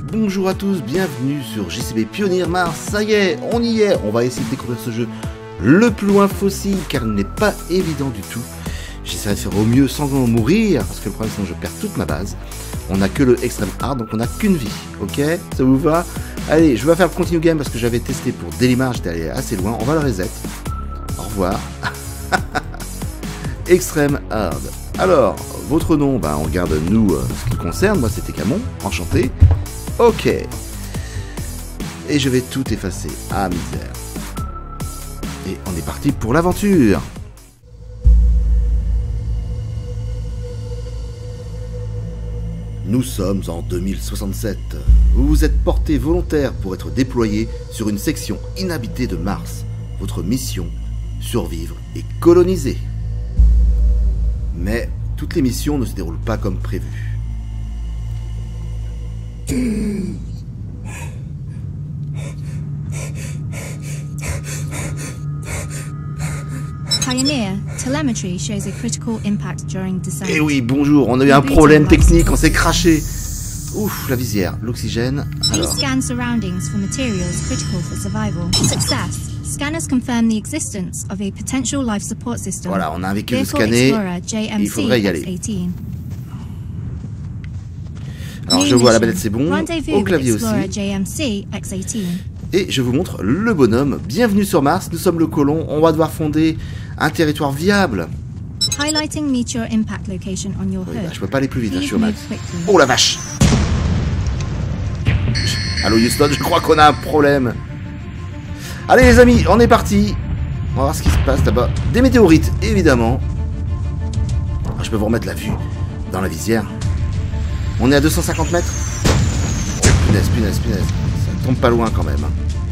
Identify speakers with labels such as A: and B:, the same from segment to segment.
A: bonjour à tous, bienvenue sur JCB Pionnier Mars. Ça y est, on y est, on va essayer de découvrir ce jeu le plus loin possible car il n'est pas évident du tout. J'essaierai de faire au mieux sans mourir parce que le problème c'est que je perds toute ma base. On n'a que le Extreme Hard donc on n'a qu'une vie, ok? Ça vous va? Allez, je vais faire le continue game parce que j'avais testé pour Delimar, j'étais allé assez loin, on va le reset. Au revoir. Extreme Hard. Alors, votre nom, bah, on regarde nous ce qui concerne, moi c'était Camon, enchanté. Ok. Et je vais tout effacer. Ah misère. Et on est parti pour l'aventure. Nous sommes en 2067. Vous vous êtes porté volontaire pour être déployé sur une section inhabitée de Mars. Votre mission, survivre et coloniser. Mais toutes les missions ne se déroulent pas comme prévu.
B: Pioneer, telemetry shows a critical impact during descent.
A: Eh oui, bonjour, on a eu un problème technique, on s'est craché. Ouf, la visière, l'oxygène.
B: Please scan surroundings for materials critical for survival. Success. Scanners confirm the existence of a potential life support system.
A: Voilà, on a un véhicule scanné. Il faudrait y aller. Alors je vois la belette, c'est bon. Au clavier aussi. Et je vous montre le bonhomme. Bienvenue sur Mars, nous sommes le colon. On va devoir fonder un territoire viable.
B: Highlighting meteor impact location on your
A: Oui,
B: hood.
A: bah, je peux pas aller plus vite, je suis au max. Oh la vache! Allô Houston, je crois qu'on a un problème. Allez les amis, on est parti. On va voir ce qui se passe là-bas. Des météorites, évidemment. Ah, je peux vous remettre la vue dans la visière. On est à 250 mètres. Punaise, punaise, punaise. Ça tombe pas loin quand même.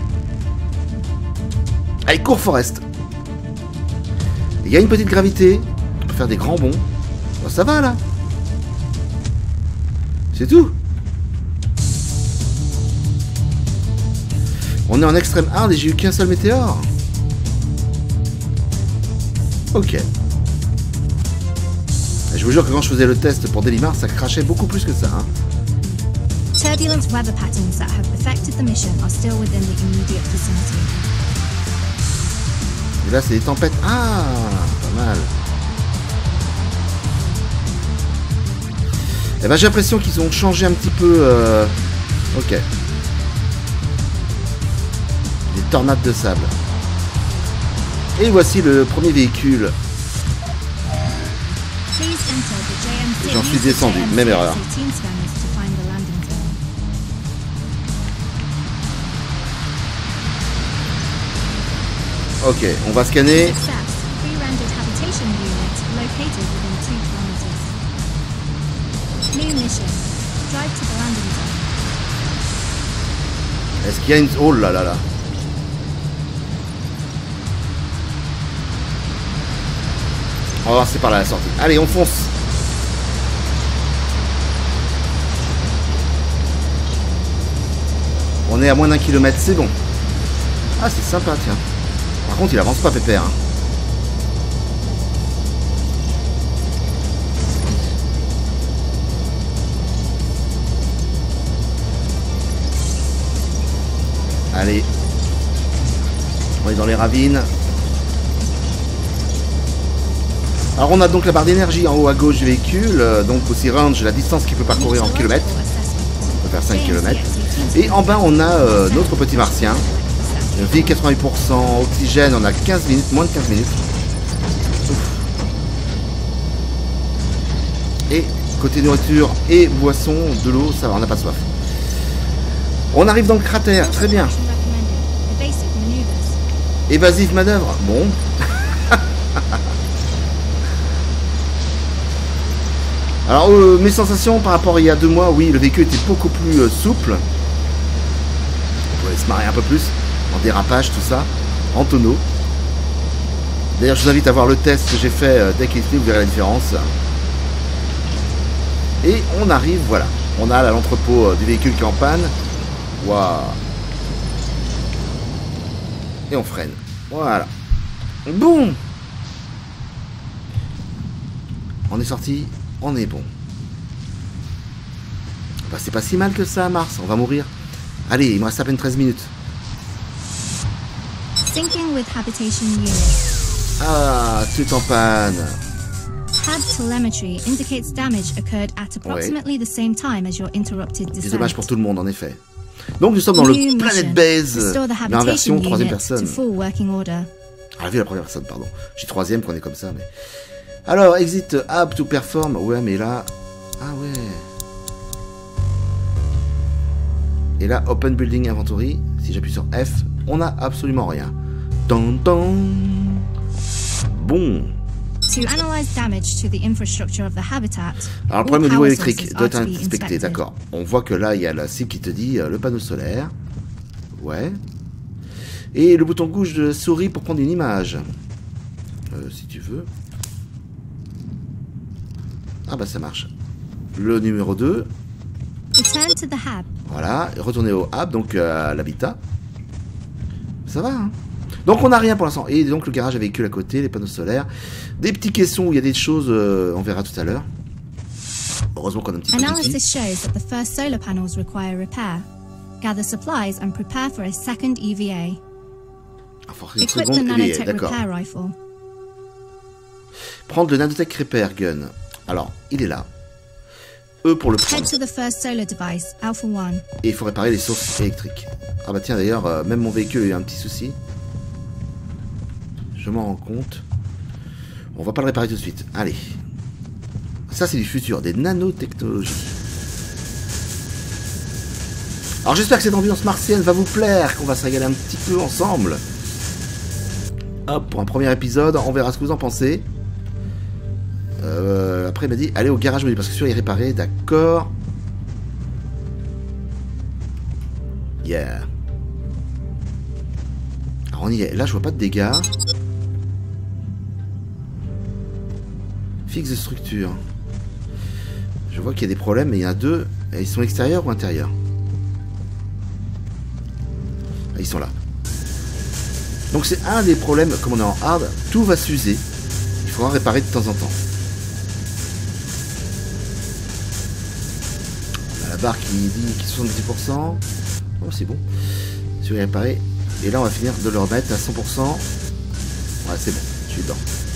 A: Allez, cours Forest. Il y a une petite gravité. On peut faire des grands bonds. Oh, ça va là. C'est tout. On est en extrême hard et j'ai eu qu'un seul météore. Ok. Je vous jure que quand je faisais le test pour Delimar, ça crachait beaucoup plus que ça. Hein.
B: Turbulent weather patterns that have affected the mission are still within the immediate vicinity.
A: Et là, c'est des tempêtes. Ah, pas mal. Eh ben, j'ai l'impression qu'ils ont changé un petit peu. Ok. Des tornades de sable. Et voici le premier véhicule. Et j'en suis descendu, même erreur. Ok, on va scanner. Est-ce qu'il y a une... Oh là là là. On va voir si c'est par là la sortie. Allez, on fonce. On est à moins d'1 kilomètre, c'est bon. Ah, c'est sympa, tiens. Par contre, il avance pas, pépère. Hein. Allez. On est dans les ravines. Alors on a donc la barre d'énergie en haut à gauche du véhicule, donc aussi range, la distance qu'il peut parcourir en kilomètres. On peut faire 5 km. Et en bas on a notre petit martien. Vie 88%, oxygène, on a 15 minutes, moins de 15 minutes. Ouf. Et côté nourriture et boisson, de l'eau, ça va, on n'a pas soif. On arrive dans le cratère, très bien. Évasive manœuvre, bon. Alors mes sensations par rapport à il y a 2 mois, oui, le véhicule était beaucoup plus souple. On pouvait se marrer un peu plus en dérapage, tout ça, en tonneau. D'ailleurs, je vous invite à voir le test que j'ai fait dès qu'il est fini, vous verrez la différence. Et on arrive, voilà, on a là l'entrepôt du véhicule qui est en panne. Waouh. Et on freine. Voilà. Boum. On est sorti. On est bon. Bah, c'est pas si mal que ça, Mars. On va mourir. Allez, il me reste à peine 13 minutes.
B: Syncing with habitation unit.
A: Ah, tout en panne.
B: HAB telemetry indicates damage occurred at approximately the same time as your interrupted
A: C'est
B: descent.
A: dommage pour tout le monde, en effet. Donc, nous sommes dans le Planet Base,
B: Restore the
A: mais en version
B: habitation
A: 3ème
B: unit
A: personne.
B: to full working order.
A: Ah, vu la première personne, pardon. J'ai 3ème qu'on est comme ça, mais... Alors, exit HAB to perform. Ouais, mais là... Ah, ouais. Et là, Open Building Inventory. Si j'appuie sur F, on n'a absolument rien. Bon.
B: To analyze damage to the infrastructure of the habitat,
A: Alors, le problème au niveau
B: all
A: électrique
B: sources
A: doit
B: are
A: être
B: to be
A: inspecté,
B: inspected.
A: d'accord. On voit que là, il y a la cible qui te dit le panneau solaire. Ouais. Et le bouton gauche de la souris pour prendre une image. Si tu veux. Ah bah ça marche. Le numéro 2.
B: Return to the HAB.
A: Voilà. Retourner au hub, donc à l'habitat. Ça va, hein. Donc on n'a rien pour l'instant. Et donc le garage à véhicule à côté, les panneaux solaires. Des petits caissons où il y a des choses, on verra tout à l'heure. Heureusement qu'on a un petit peu d'outils.
B: Analysis shows that the first solar panels require repair. Gather supplies and prepare for a second EVA.
A: Ah, forcément, une
B: Equip the
A: seconde,
B: nanotech
A: d'accord.
B: repair rifle.
A: Prendre le nanotech repair gun. Alors, il est là. E pour le
B: Head
A: prendre.
B: to the first solar device, Alpha 1.
A: Et il faut réparer les sources électriques. Ah bah tiens, d'ailleurs, même mon véhicule a eu un petit souci. Je m'en rends compte. On va pas le réparer tout de suite. Allez. Ça, c'est du futur, des nanotechnologies. Alors j'espère que cette ambiance martienne va vous plaire, qu'on va se régaler un petit peu ensemble. Hop, pour un premier épisode, on verra ce que vous en pensez. Après il m'a dit, allez au garage menu, parce que celui-là est réparé, d'accord. Yeah. Alors on y est, là je vois pas de dégâts. Fixe de structure. Je vois qu'il y a des problèmes, mais il y en a deux. Et ils sont extérieurs ou intérieurs? Ils sont là. Donc c'est un des problèmes, comme on est en hard, tout va s'user. Il faudra réparer de temps en temps. On a la barre qui dit qu'il est 70%. Oh c'est bon. Je vais réparer. Et là on va finir de le remettre à 100%. Ouais c'est bon, je suis dedans.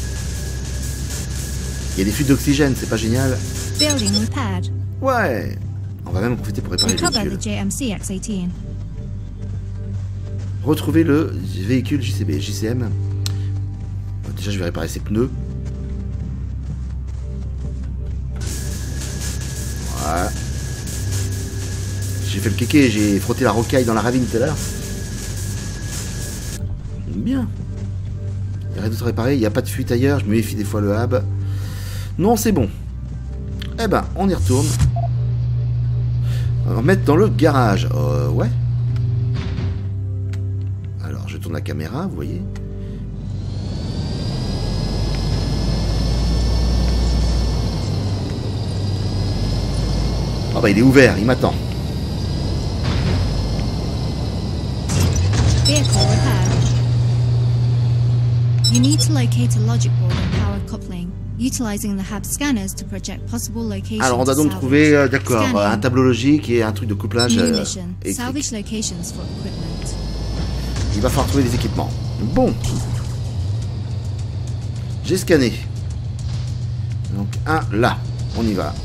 A: Il y a des fuites d'oxygène, c'est pas génial.
B: Building repaired.
A: Ouais. On va même en profiter pour réparer le
B: Recover
A: véhicule.
B: the JMC X18.
A: Retrouver le véhicule JCM. Déjà, je vais réparer ses pneus. Voilà. J'ai fait le kéké, j'ai frotté la rocaille dans la ravine tout à l'heure. Bien. Il n'y a rien d'autre à réparer, il n'y a pas de fuite ailleurs. Je me méfie des fois le hub. Non, c'est bon. Eh ben, on y retourne. On va remettre dans le garage. Ouais. Alors, je tourne la caméra, vous voyez. Ah bah, il est ouvert, il m'attend.
B: Vehicle repaired. You need to locate a logic board and powered coupling, utilizing the HAB scanners to project possible locations.
A: Alors, on doit
B: to
A: donc
B: salvage.
A: trouver, d'accord,
B: Scanning.
A: un tableau logique et un truc de couplage
B: New mission.
A: électrique.
B: Salvage locations for equipment.
A: Il va falloir trouver des équipements. Bon. J'ai scanné. Donc, un là. On y va.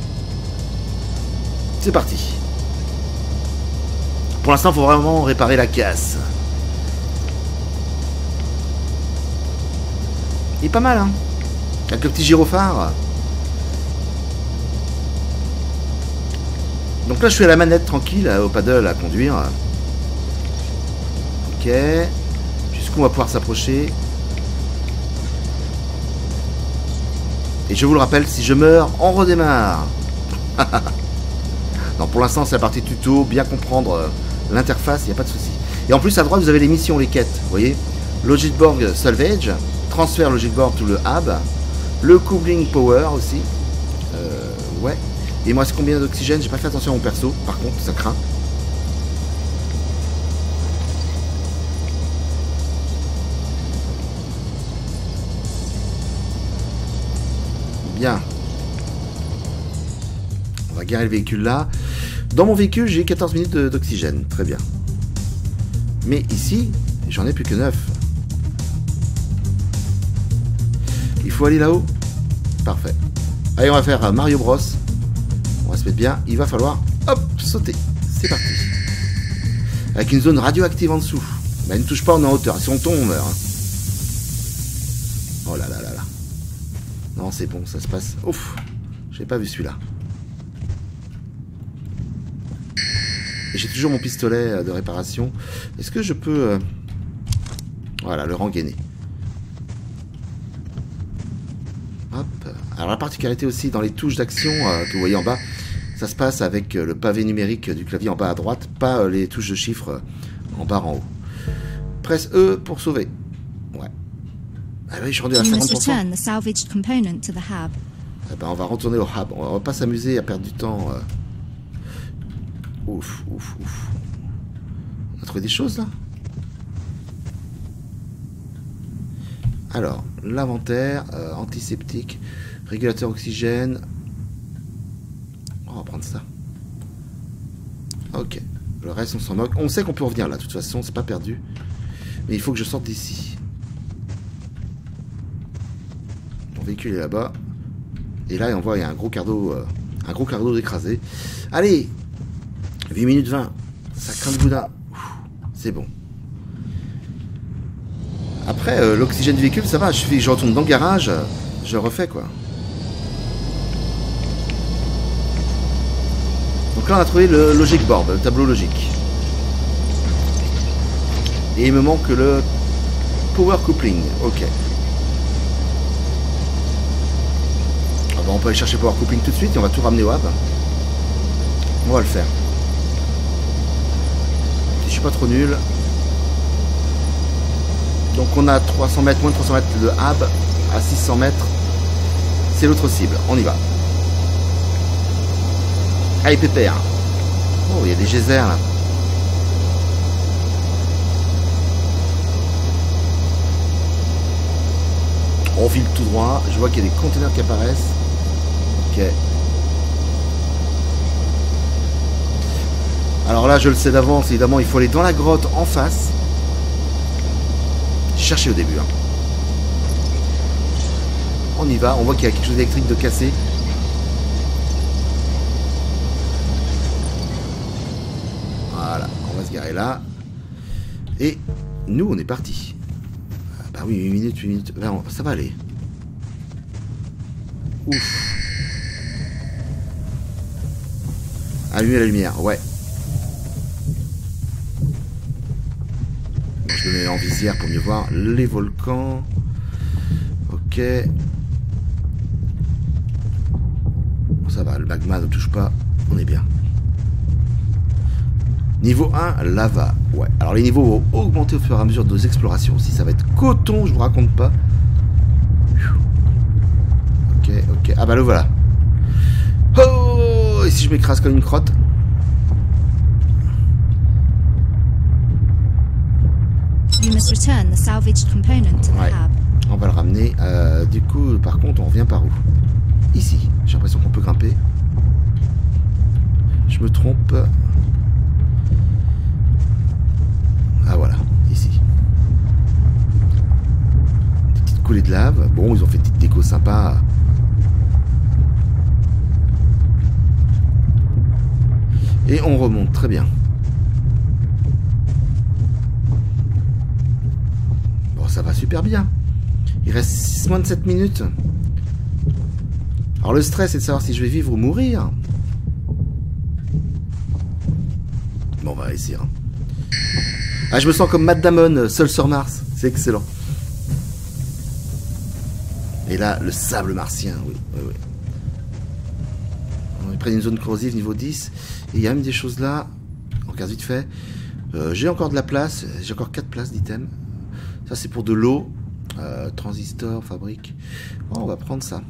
A: C'est parti. Pour l'instant, il faut vraiment réparer la casse. Il est pas mal, hein. Avec le petit gyrophare. Donc là, je suis à la manette, tranquille, au paddle, à conduire. Ok. Jusqu'où on va pouvoir s'approcher. Et je vous le rappelle, si je meurs, on redémarre. Non, pour l'instant, c'est la partie tuto, bien comprendre l'interface, il n'y a pas de souci. Et en plus, à droite, vous avez les missions, les quêtes. Vous voyez, Logic Board Salvage, transfert Logic Board to le hub, le cooling power aussi. Ouais. Et il me reste combien d'oxygène? J'ai pas fait attention à mon perso, par contre, ça craint. Bien. On va garer le véhicule là. Dans mon véhicule, j'ai 14 minutes d'oxygène. Très bien. Mais ici, j'en ai plus que 9. Il faut aller là-haut. Parfait. Allez, on va faire Mario Bros. On va se mettre bien. Il va falloir, hop, sauter. C'est parti. Avec une zone radioactive en dessous. Bah, ne touche pas, on est en hauteur. Si on tombe, on meurt. Hein. Oh là là là là. Non, c'est bon, ça se passe. Ouf, j'ai pas vu celui-là. Et j'ai toujours mon pistolet de réparation. Est-ce que je peux... Voilà, le rengainer. Hop. Alors la particularité aussi dans les touches d'action que vous voyez en bas, ça se passe avec le pavé numérique du clavier en bas à droite, pas les touches de chiffres en bas en haut. Presse E pour sauver. Ouais. Ah oui, je suis rendu à 50%. Eh ben, on va retourner au hub. On va pas s'amuser à perdre du temps. Ouf, ouf, ouf. On a trouvé des choses là. Alors, l'inventaire, antiseptique, régulateur oxygène. On va prendre ça. Ok. Le reste, on s'en moque. On sait qu'on peut revenir là, de toute façon, c'est pas perdu. Mais il faut que je sorte d'ici. Mon véhicule est là-bas. Et là, on voit, il y a un gros cardo écrasé. Allez, 8 minutes 20. Ça craint de boudin. C'est bon. Après, l'oxygène du véhicule, ça va. Je retourne dans le garage, je le refais, quoi. Donc là, on a trouvé le logic board, le tableau logique. Et il me manque le power coupling. Ok. Ah bah, on peut aller chercher power coupling tout de suite et on va tout ramener au hub. On va le faire. Si je suis pas trop nul. Donc on a 300 mètres, moins de 300 mètres le hub, à 600 mètres, c'est l'autre cible, on y va. Allez pépère. Oh, il y a des geysers là. On file tout droit, je vois qu'il y a des conteneurs qui apparaissent. Ok. Alors là je le sais d'avance, évidemment il faut aller dans la grotte en face. Chercher au début. Hein. On y va, on voit qu'il y a quelque chose d'électrique de cassé. Voilà, on va se garer là. Et nous, on est parti. Ah bah oui, 8 minutes. Ben, ça va aller. Ouf. Allumer la lumière, ouais. Je me mets en visière pour mieux voir les volcans. Ok. Bon, ça va, le magma ne touche pas. On est bien. Niveau 1, lava. Ouais. Alors les niveaux vont augmenter au fur et à mesure de nos explorations aussi. Ça va être coton, je vous raconte pas. Ok, ok. Ah bah le voilà. Oh, et si je m'écrase comme une crotte.
B: You must return the salvaged component to the hub.
A: On va le ramener. Du coup, par contre, on revient par où? Ici. J'ai l'impression qu'on peut grimper. Je me trompe. Ah voilà, ici. Des petites coulées de lave. Bon, ils ont fait une petite déco sympa. Et on remonte, très bien. Ça va super bien. Il reste moins de 7 minutes. Alors le stress c'est de savoir si je vais vivre ou mourir. Bon, on va essayer. Hein. Ah, je me sens comme Matt Damon, seul sur Mars. C'est excellent. Et là, le sable martien, oui, oui, oui. On est près d'une zone corrosive niveau 10. Et il y a même des choses là. On regarde vite fait. J'ai encore de la place. J'ai encore 4 places d'items. Ça c'est pour de l'eau, transistor, fabrique. Oh, on va prendre ça.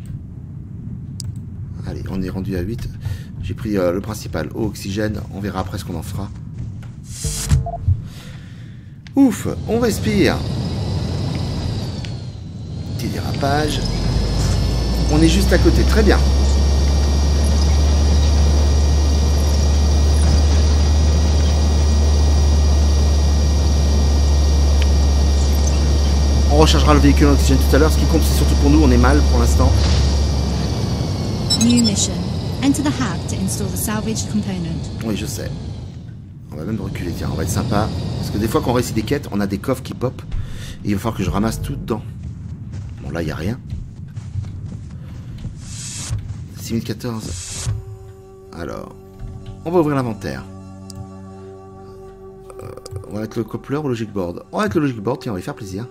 A: Allez, on est rendu à 8. J'ai pris le principal, eau, oxygène. On verra après ce qu'on en fera. Ouf, on respire. Petit dérapage. On est juste à côté, très bien. rechargera le véhicule en oxygène tout à l'heure. Ce qui compte, c'est surtout pour nous. On est mal pour l'instant.
B: New mission. Enter the hab to install the salvaged component.
A: Oui, je sais. On va même reculer, tiens, on va être sympa. Parce que des fois, quand on réussit des quêtes, on a des coffres qui pop. Et il va falloir que je ramasse tout dedans. Bon, là, il n'y a rien. 6014. Alors, on va ouvrir l'inventaire. On va mettre le coupler au logic board. On va mettre le logic board, tiens, on va lui faire plaisir.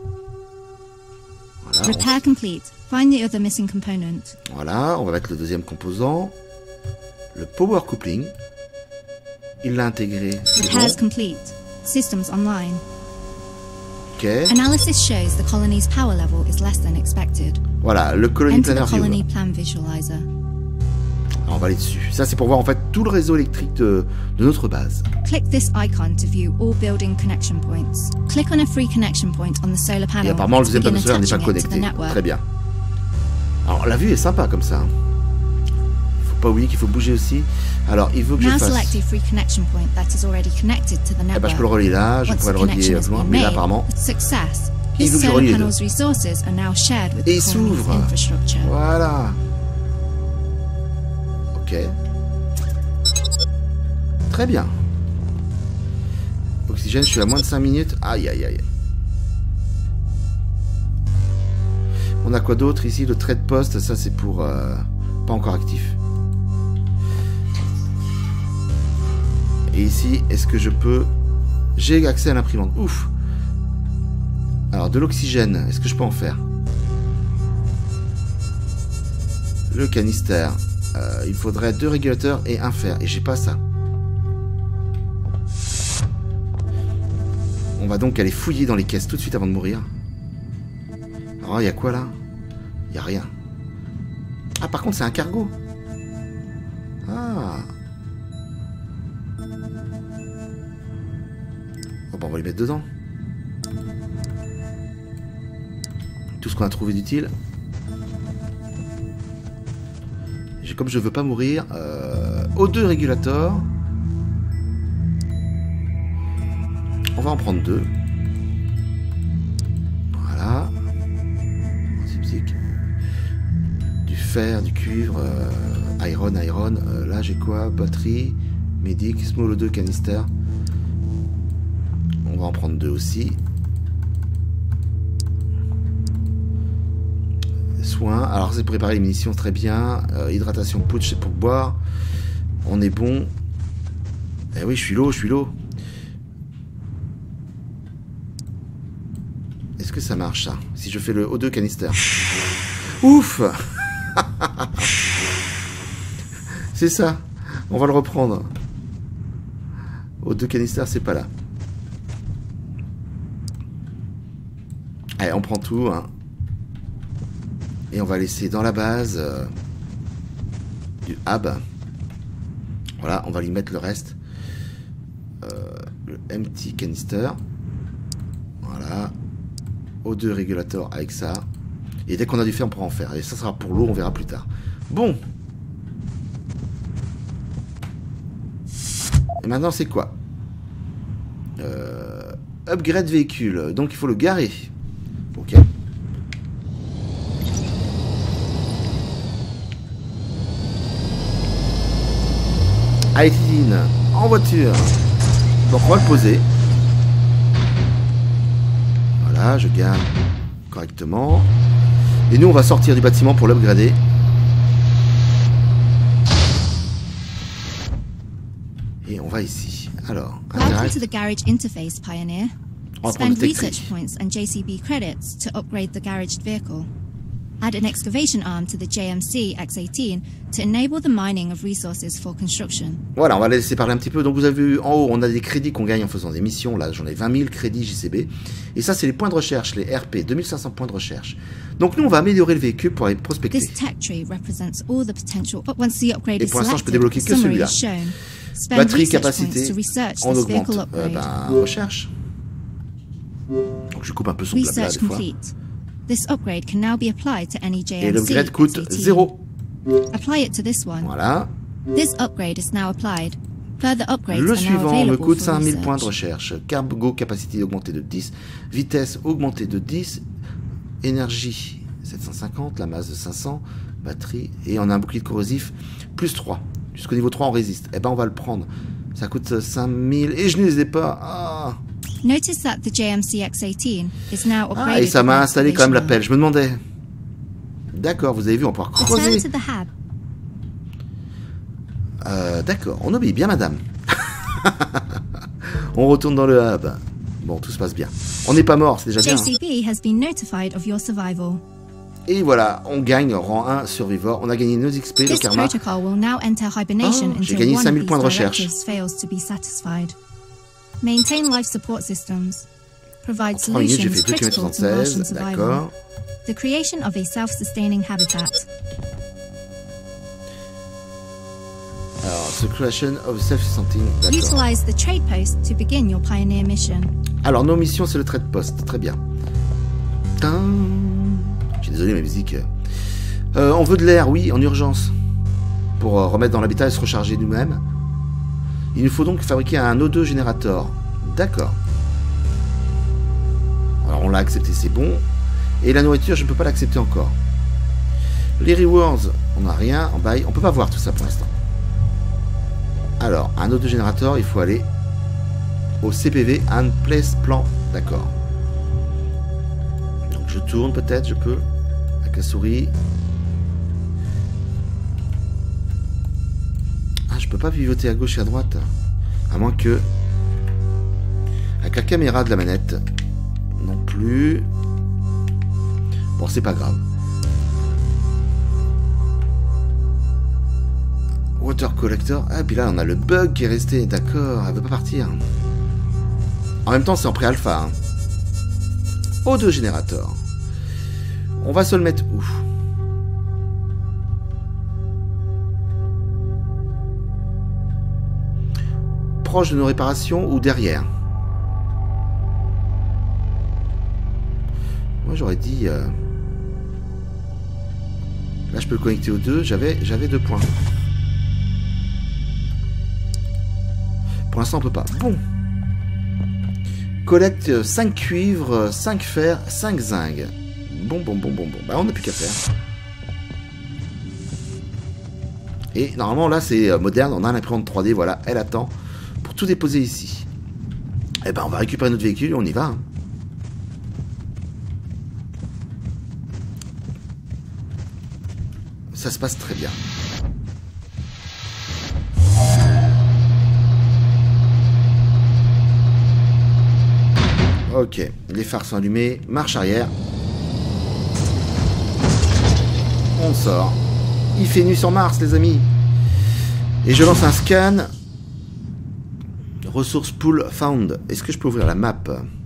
A: Voilà,
B: Repair complete. Find the other missing component.
A: Voilà, on va mettre le deuxième composant. Le power coupling. Il l'a intégré.
B: Repairs complete. Systems online.
A: Ok.
B: Analysis shows the colony's power level is less than expected.
A: Voilà, le Colony
B: Enter
A: Planner
B: the colony
A: View.
B: plan visualizer.
A: Alors, on va aller dessus. Ça, c'est pour voir en fait tout le réseau électrique de notre base.
B: Click this icon to view all building connection points. Click on a free connection point on the solar panel.
A: Et apparemment, le
B: to
A: deuxième
B: begin
A: panneau solaire n'est pas
B: attaching it to the
A: connecté.
B: network.
A: Très bien. Alors, la vue est sympa comme ça. Il faut pas oublier qu'il faut bouger aussi. Alors, il veut que je
B: Now
A: fasse...
B: select a free connection point that is already connected to the
A: Eh ben,
B: network.
A: je peux le relier là, je
B: Once
A: pourrais
B: the
A: le relier
B: connection has
A: plus loin,
B: been
A: mais là,
B: made,
A: apparemment...
B: success.
A: Il
B: This
A: veut que je
B: solar
A: relie les deux.
B: panel's resources are now shared with
A: Et il
B: the colony's
A: s'ouvre.
B: infrastructure.
A: Voilà. Ok. Très bien. Oxygène, je suis à moins de 5 minutes. Aïe, aïe, aïe. On a quoi d'autre ici? Le trade post, ça c'est pour... pas encore actif. Et ici, est-ce que je peux... J'ai accès à l'imprimante. Ouf. Alors, de l'oxygène, est-ce que je peux en faire? Le canister. Il faudrait 2 régulateurs et un fer. Et j'ai pas ça. On va donc aller fouiller dans les caisses tout de suite avant de mourir. Alors, il y a quoi là? Il n'y a rien. Ah, par contre, c'est un cargo. Ah. Oh, bah, on va les mettre dedans. Tout ce qu'on a trouvé d'utile. Comme je veux pas mourir, O2 régulator. On va en prendre 2. Voilà. Zipzik. Du fer, du cuivre, iron. Là j'ai quoi? Batterie, médic, small O2 canister. On va en prendre 2 aussi. Soins. Alors c'est pour préparer les munitions, très bien. Hydratation pouch, c'est pour boire. On est bon. Eh oui, je suis l'eau. Est-ce que ça marche ça? Si je fais le O2 canister. Ouf. C'est ça. On va le reprendre. O2 canister, c'est pas là. Allez, on prend tout, hein. Et on va laisser dans la base du hub. Voilà, on va lui mettre le reste. Le empty canister. Voilà. O2 régulator avec ça. Et dès qu'on a du fer, on pourra en faire. Et ça sera pour l'eau, on verra plus tard. Bon. Et maintenant, c'est quoi? Upgrade véhicule. Donc, il faut le garer. Ok. Allez, Tidine, en voiture. Donc on va le poser. Voilà, je garde correctement. Et nous, on va sortir du bâtiment pour l'upgrader. Et on va ici. Alors,
B: welcome to the garage interface, Pioneer.
A: On va prendre
B: Spend
A: le
B: research
A: Tech
B: points and JCB credits to upgrade the garaged vehicle. Add an excavation arm to the JMC X18 to enable the mining of resources for construction.
A: Voilà, on va laisser parler un petit peu. Donc vous avez vu en haut, on a des crédits qu'on gagne en faisant des missions. Là, j'en ai 20 000 crédits JCB. Et ça, c'est les points de recherche, les RP, 2500 points de recherche. Donc nous, on va améliorer le véhicule pour aller prospecter.
B: This tech tree represents all the potential. Once the upgrade
A: Et
B: is
A: pour l'instant, je peux
B: selected,
A: débloquer
B: the
A: que
B: summary
A: celui-là.
B: is shown. Spend
A: Batterie,
B: research
A: capacité,
B: points to research
A: on
B: this
A: augmente.
B: vehicle upgrade.
A: Recherche. Donc je coupe un peu son blabla
B: Research
A: des fois.
B: complete. This upgrade can now be applied to any JMC
A: Et l'upgrade coûte
B: X18.
A: 0.
B: Apply it to this one.
A: Voilà.
B: This upgrade is now applied. Further upgrades
A: Le
B: are now
A: suivant me
B: available
A: coûte
B: for
A: 5000
B: research.
A: points de recherche. Cargo capacité augmentée de 10. Vitesse augmentée de 10. Énergie 750, la masse de 500, batterie, et on a un bouclier corrosif plus 3. Jusqu'au niveau 3 on résiste. Eh ben on va le prendre. Ça coûte 5000 et je ne les ai pas. Ah.
B: Notice that the JMC X18 is now upgraded.
A: Ah, et ça m'a installé quand même la pelle. Je me demandais. D'accord, vous avez vu, on va pouvoir creuser.
B: Return to the hub.
A: D'accord, on obéit bien, madame. On retourne dans le hub. Bon, tout se passe bien. On n'est pas mort, c'est déjà bien.
B: JCB has been notified of your survival.
A: Et voilà, on gagne rang 1 survivor. On a gagné nos XP, le
B: This
A: karma.
B: protocol will now enter hibernation
A: J'ai
B: until
A: gagné
B: one
A: 5000
B: of
A: points de
B: these
A: recherche.
B: directives fails to be satisfied. Maintain life support systems. Provide
A: En 3 minutes, j'ai
B: solutions
A: fait 2
B: critical
A: km
B: to Martian
A: 76.
B: survival.
A: D'accord.
B: The creation of a self-sustaining habitat.
A: Alors, the creation of self-something. D'accord.
B: Utilize the trade post to begin your pioneer mission.
A: Alors, nos missions, c'est le trade post. Très bien. Tin. Je suis désolé, ma musique. On veut de l'air, oui, en urgence. Pour remettre dans l'habitat et se recharger nous-mêmes. Il nous faut donc fabriquer un O2 générateur. D'accord. Alors, on l'a accepté, c'est bon. Et la nourriture, je ne peux pas l'accepter encore. Les rewards, on n'a rien. En bail, on peut pas voir tout ça pour l'instant. Alors, un O2 générateur, il faut aller au CPV and place plan. D'accord. Donc, je tourne peut-être, je peux. Avec la souris. Ah, je peux pas pivoter à gauche et à droite. À moins que... Avec la caméra de la manette. Non plus. Bon, c'est pas grave. Water collector. Ah, puis là, on a le bug qui est resté. D'accord, elle veut pas partir. En même temps, c'est en pré-alpha. Hein. O2 générateur. On va se le mettre où? Proche de nos réparations ou derrière? Moi, j'aurais dit... Là, je peux le connecter aux deux. J'avais 2 points. Pour l'instant, on peut pas. Bon. Collecte 5 cuivres, 5 fer, 5 zinc. Bon. Bah, on n'a plus qu'à faire. Et normalement, là, c'est moderne. On a l'imprimante 3D. Voilà, elle attend pour tout déposer ici. Eh ben, on va récupérer notre véhicule et on y va. Hein. Ça se passe très bien. Ok, les phares sont allumés. Marche arrière. On sort. Il fait nuit sur Mars, les amis. Et je lance un scan. Ressources pool found. Est-ce que je peux ouvrir la map?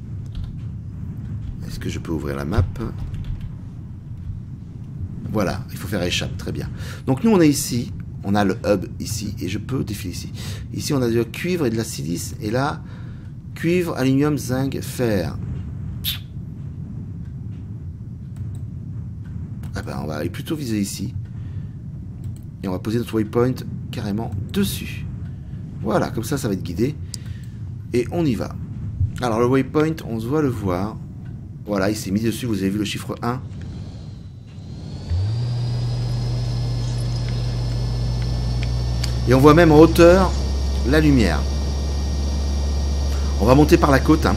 A: Voilà, il faut faire échappe, très bien. Donc nous on est ici, on a le hub ici, et je peux défiler ici. Ici on a du cuivre et de la silice, et là, cuivre, aluminium, zinc, fer. Ah ben on va aller plutôt viser ici. Et on va poser notre waypoint carrément dessus. Voilà, comme ça, ça va être guidé. Et on y va. Alors le waypoint, on doit le voir. Voilà, il s'est mis dessus, vous avez vu le chiffre 1. Et on voit même en hauteur la lumière. On va monter par la côte. Hein.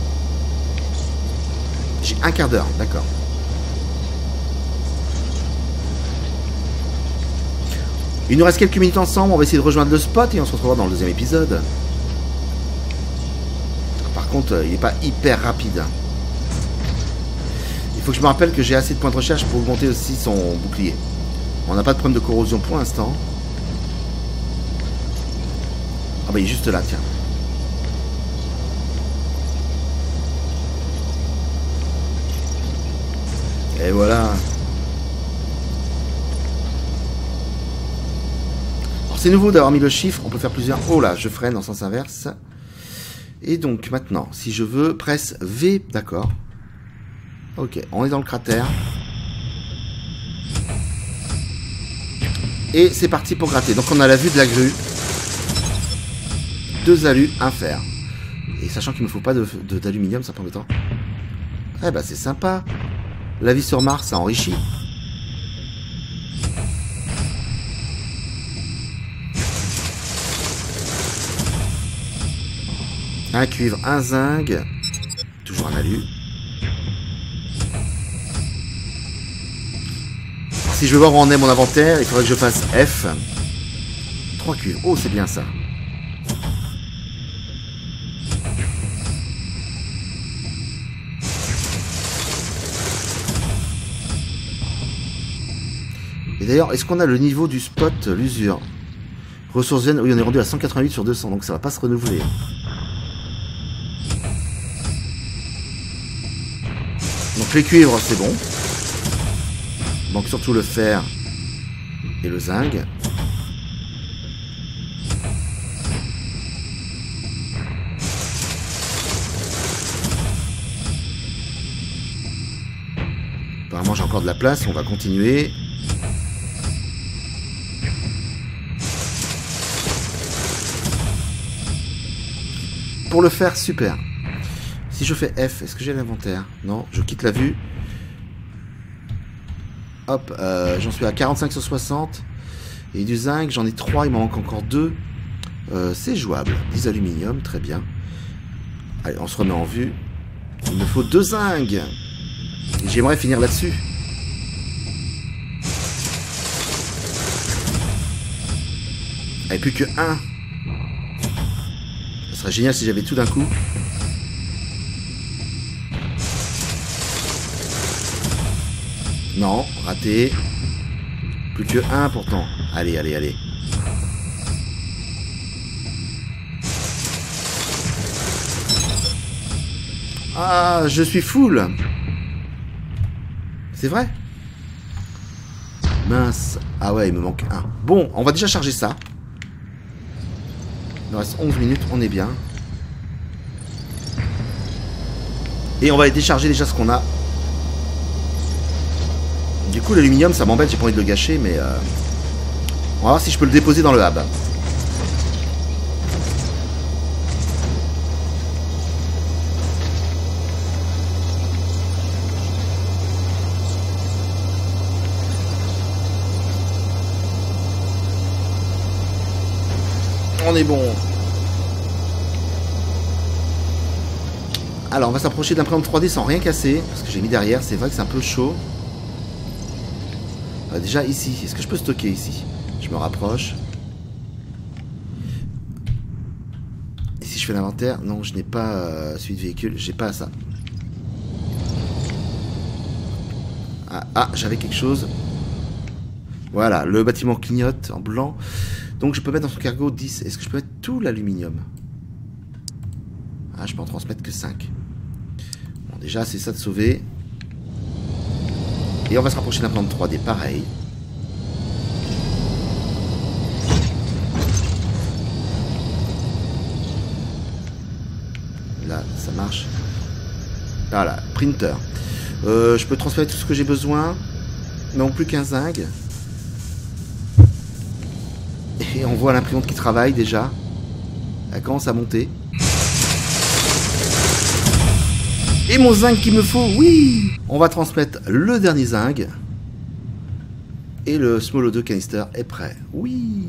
A: J'ai un quart d'heure, d'accord. Il nous reste quelques minutes ensemble. On va essayer de rejoindre le spot et on se retrouvera dans le deuxième épisode. Par contre, il n'est pas hyper rapide. Il faut que je me rappelle que j'ai assez de points de recherche pour augmenter aussi son bouclier. On n'a pas de problème de corrosion pour l'instant. Ah bah il est juste là, tiens. Et voilà. Alors c'est nouveau d'avoir mis le chiffre, on peut faire plusieurs. Oh là, je freine en sens inverse. Et donc maintenant, si je veux, presse V, d'accord. Ok, on est dans le cratère. Et c'est parti pour gratter. Donc on a la vue de la grue. 2 alus, 1 fer. Et sachant qu'il ne me faut pas d'aluminium, ça prend du temps. Eh bah c'est sympa. La vie sur Mars, ça enrichit. Un cuivre, un zinc. Toujours un alu. Si je veux voir où en est mon inventaire, il faudrait que je fasse F. 3 cuivres. Oh, c'est bien ça. Et d'ailleurs, est-ce qu'on a le niveau du spot, l'usure? Ressources vaines, oui, on est rendu à 188 sur 200, donc ça va pas se renouveler. Donc les cuivres, c'est bon. Il manque surtout le fer et le zinc. Apparemment, j'ai encore de la place, on va continuer. Pour le faire, super. Si je fais F, est-ce que j'ai l'inventaire? Non, je quitte la vue. Hop, j'en suis à 45 sur 60. Et du zinc, j'en ai 3, il m'en manque encore 2. C'est jouable. 10 aluminium, très bien. Allez, on se remet en vue. Il me faut 2 zinc. Et j'aimerais finir là-dessus. Allez, plus que 1. Ça serait génial si j'avais tout d'un coup. Non, raté. Plus que 1 pourtant. Allez, allez, allez. Ah, je suis full. C'est vrai? Mince. Ah ouais, il me manque 1. Bon, on va déjà charger ça. Il nous reste 11 minutes, on est bien. Et on va décharger déjà ce qu'on a. Du coup, l'aluminium, ça m'embête, j'ai pas envie de le gâcher, mais on va voir si je peux le déposer dans le hub. On est bon. Alors, on va s'approcher de l'imprimante 3D sans rien casser, parce que j'ai mis derrière, c'est vrai que c'est un peu chaud. Déjà ici, est-ce que je peux stocker ici? Je me rapproche. Et si je fais l'inventaire? Non, je n'ai pas suite véhicule, j'ai pas ça. Ah, j'avais quelque chose. Voilà, le bâtiment clignote en blanc. Donc je peux mettre dans son cargo 10. Est-ce que je peux mettre tout l'aluminium? Ah, je peux en transmettre que 5. Bon, déjà, c'est ça de sauver. Et on va se rapprocher de l'imprimante 3D, pareil. Là, ça marche. Voilà, printer. Je peux transférer tout ce que j'ai besoin. Mais non plus qu'un zinc. Et on voit l'imprimante qui travaille déjà. Elle commence à monter. Et mon zinc qu'il me faut, oui! On va transmettre le dernier zinc. Et le Small O2 canister est prêt. Oui!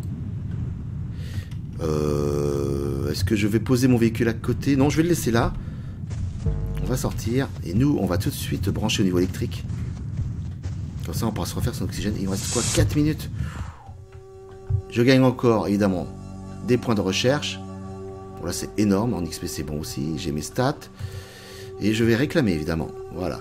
A: Est-ce que je vais poser mon véhicule à côté? Non, je vais le laisser là. On va sortir. Et nous, on va tout de suite brancher au niveau électrique. Comme ça, on pourra se refaire son oxygène. Il me reste quoi? 4 minutes. Je gagne encore, évidemment, des points de recherche. Bon, là, c'est énorme. En XP, c'est bon aussi. J'ai mes stats. Et je vais réclamer, évidemment. Voilà.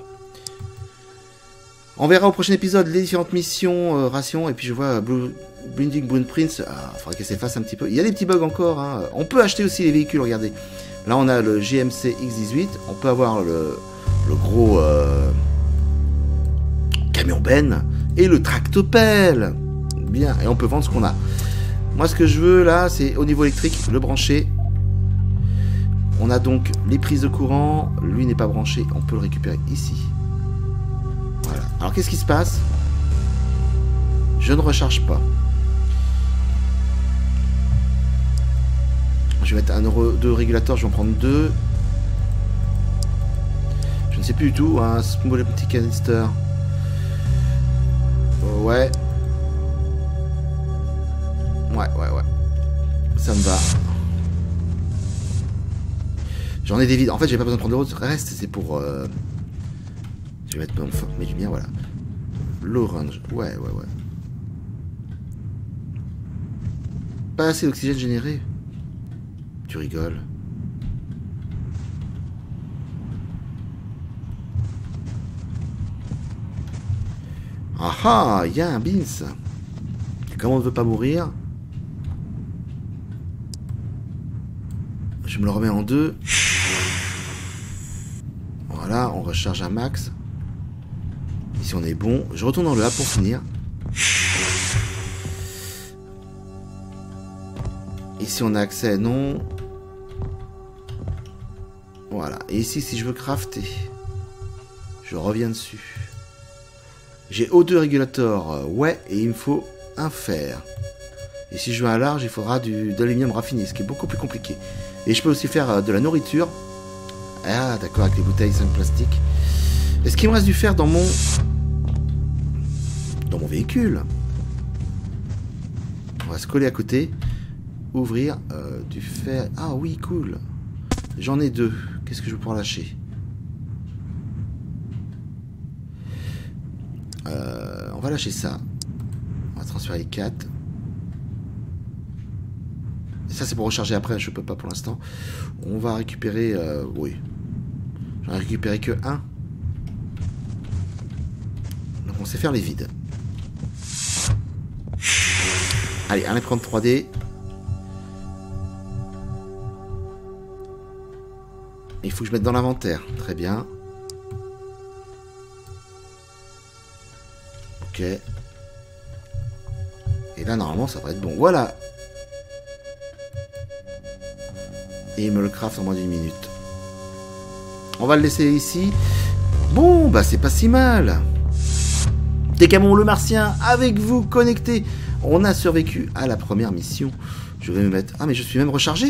A: On verra au prochain épisode les différentes missions, rations. Et puis je vois Blinding Blueprints. Ah, il faudrait qu'elle s'efface un petit peu. Il y a des petits bugs encore. Hein. On peut acheter aussi les véhicules, regardez. Là, on a le GMC X18. On peut avoir le gros camion Ben. Et le tractopelle. Bien. Et on peut vendre ce qu'on a. Moi, ce que je veux, là, c'est au niveau électrique, le brancher. On a donc les prises de courant. Lui n'est pas branché. On peut le récupérer ici. Voilà. Alors, qu'est-ce qui se passe? Je ne recharge pas. Je vais mettre un euro de régulateur. Je vais en prendre 2. Je ne sais plus du tout, un small petit canister. Ouais. Ouais. Ça me va. J'en ai des vides. En fait, j'ai pas besoin de prendre l'autre. Le reste, c'est pour... Je vais mettre mes lumières, voilà. L'orange. Ouais. Pas assez d'oxygène généré. Tu rigoles. Ah, il y a un beans. Et comme on ne veut pas mourir, je me le remets en deux. Voilà, on recharge un max. Ici on est bon. Je retourne dans le A pour finir. Ici on a accès, non. Voilà. Et ici si je veux crafter, je reviens dessus. J'ai O2 régulateur, ouais, et il me faut un fer. Et si je veux un large, il faudra de l'aluminium raffiné, ce qui est beaucoup plus compliqué. Et je peux aussi faire de la nourriture. Ah, d'accord, avec les bouteilles 5 plastiques. Est-ce qu'il me reste du fer dans mon véhicule? On va se coller à côté. Ouvrir du fer. Ah oui, cool. J'en ai 2. Qu'est-ce que je vais pouvoir lâcher? On va lâcher ça. On va transférer les 4. Et ça, c'est pour recharger après. Je peux pas pour l'instant. On va récupérer... oui. J'en ai récupéré que 1. Donc on sait faire les vides. Allez, un imprimante 3D. Il faut que je mette dans l'inventaire. Très bien. Ok. Et là, normalement, ça devrait être bon. Voilà. Et il me le craft en moins d'1 minute. On va le laisser ici. Bon, bah c'est pas si mal. Décamon le Martien, avec vous, connecté. On a survécu à la première mission. Je vais me mettre... Ah, mais je suis même rechargé.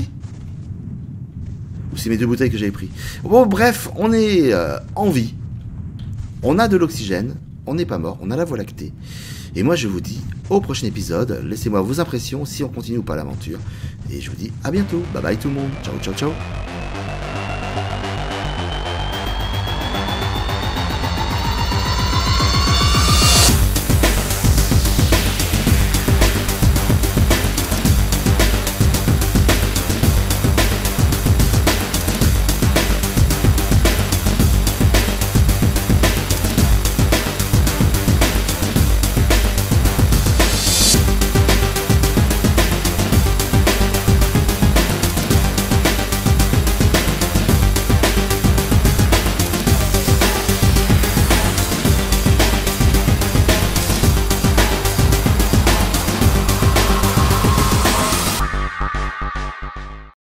A: Ou c'est mes 2 bouteilles que j'avais pris. Bon, bref, on est en vie. On a de l'oxygène. On n'est pas mort. On a la voie lactée. Et moi, je vous dis au prochain épisode. Laissez-moi vos impressions, si on continue ou pas l'aventure. Et je vous dis à bientôt. Bye bye tout le monde. Ciao, ciao, ciao.